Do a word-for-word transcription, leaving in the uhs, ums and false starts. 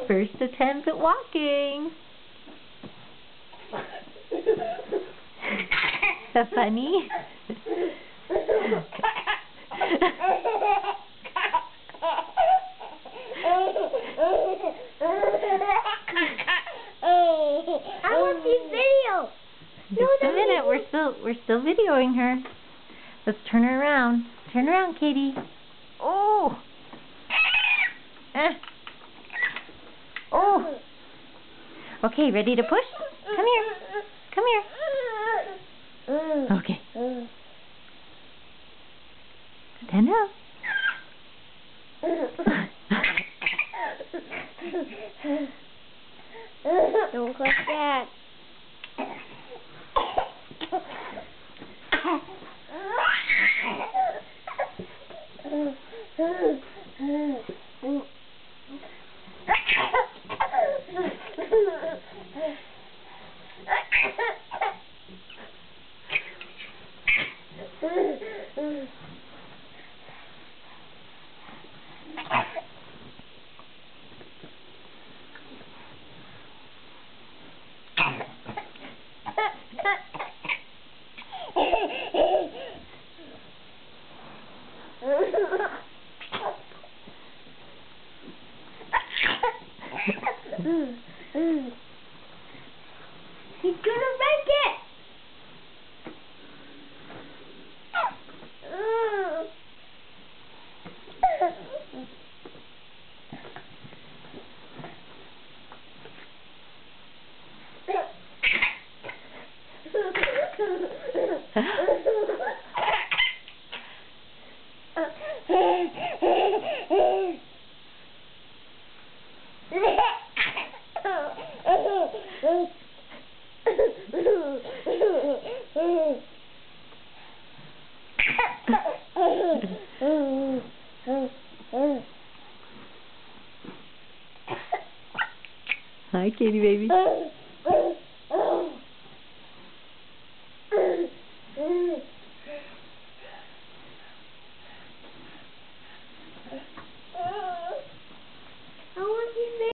First attempt at walking. Is that funny? I want this video. Just a minute, we're still we're still videoing her. Let's turn her around. Turn around, Katie. Oh. Eh. Oh. Okay, ready to push? Come here. Come here. Okay. Stand up. Don't click that. He's gonna break it! Hi, Katie baby.